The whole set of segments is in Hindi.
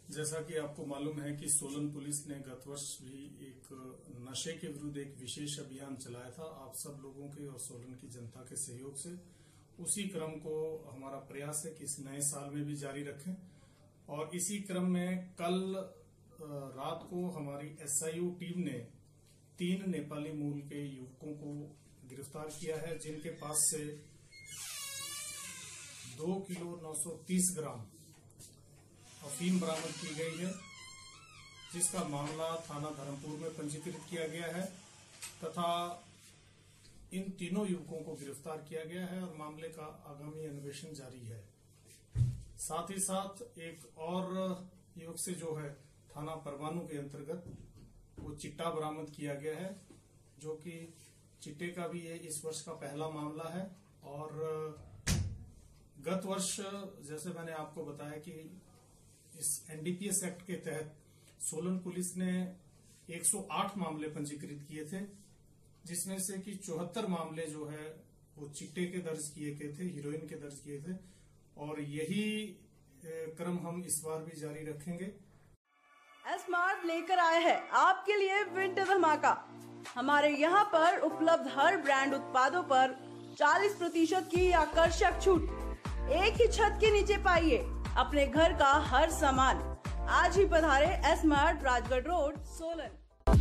जैसा कि आपको मालूम है कि सोलन पुलिस ने गत वर्ष भी एक नशे के विरुद्ध एक विशेष अभियान चलाया था, आप सब लोगों के और सोलन की जनता के सहयोग से। उसी क्रम को हमारा प्रयास है कि इस नए साल में भी जारी रखें। और इसी क्रम में कल रात को हमारी SIU टीम ने 3 नेपाली मूल के युवकों को गिरफ्तार किया है, जिनके पास से 2 किलो 930 ग्राम अफीम बरामद की गई है, जिसका मामला थाना धर्मपुर में पंजीकृत किया गया है तथा इन तीनों युवकों को गिरफ्तार किया गया है और मामले का आगामी अन्वेषण जारी है। साथ ही साथ एक और युवक से जो है थाना परवाणु के अंतर्गत वो चिट्टा बरामद किया गया है, जो कि चिट्टे का भी ये इस वर्ष का पहला मामला है। और गत वर्ष जैसे मैंने आपको बताया कि इस NDPS एक्ट के तहत सोलन पुलिस ने 108 मामले पंजीकृत किए थे, जिसमें से कि 74 मामले जो है वो चिट्टे के दर्ज किए गए थे, हीरोइन के दर्ज किए थे। और यही क्रम हम इस बार भी जारी रखेंगे। एस्मार्ट लेकर आए हैं आपके लिए विंटर धमाका। हमारे यहाँ पर उपलब्ध हर ब्रांड उत्पादों पर 40% की आकर्षक छूट। एक ही छत के नीचे पाइए अपने घर का हर सामान। आज ही पधारे smart, Rajgarh road, Solan.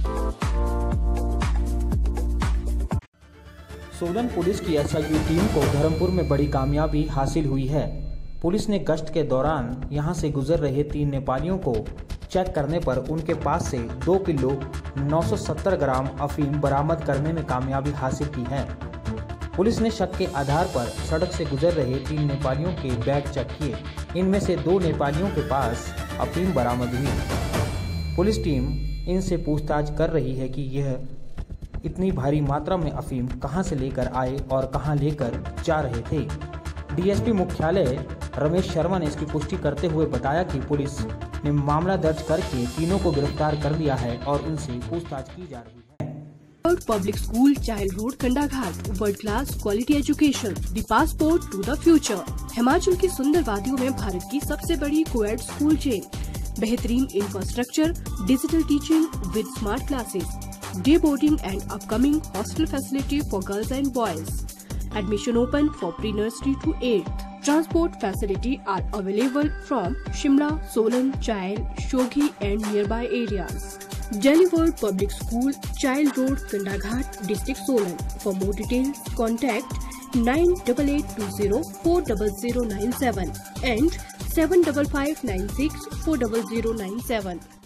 Solan police की SIU टीम को धर्मपुर में बड़ी कामयाबी हासिल हुई है। पुलिस ने गश्त के दौरान यहां से गुजर रहे 3 नेपालियों को चेक करने पर उनके पास से 2 किलो 970 ग्राम अफीम बरामद करने में कामयाबी हासिल की है। पुलिस ने शक के आधार पर सड़क से गुजर रहे 3 नेपालियों के बैग चेक किए। इनमें से 2 नेपालियों के पास अफीम बरामद हुई। पुलिस टीम इनसे पूछताछ कर रही है कि यह इतनी भारी मात्रा में अफीम कहां से लेकर आए और कहां लेकर जा रहे थे। DSP मुख्यालय रमेश शर्मा ने इसकी पुष्टि करते हुए बताया कि पुलिस ने मामला दर्ज करके तीनों को गिरफ्तार कर लिया है और उनसे पूछताछ की जा रही है। Public school, child road, Kandaghat, world class quality education, the passport to the future. Himachal की सुंदर वादियों में भारत की सबसे बड़ी कोएड स्कूल चेन। बेहतरीन infrastructure, digital teaching with smart classes, day boarding and upcoming hostel facility for girls and boys. Admission open for pre-nursery to 8th. Transport facility are available from Shimla, Solan, Chail, Shoghi and nearby areas. Delhi World Public School, Child Road, Kandaghat, District Solan. For more details, contact 98820 40097 and 75596 40097.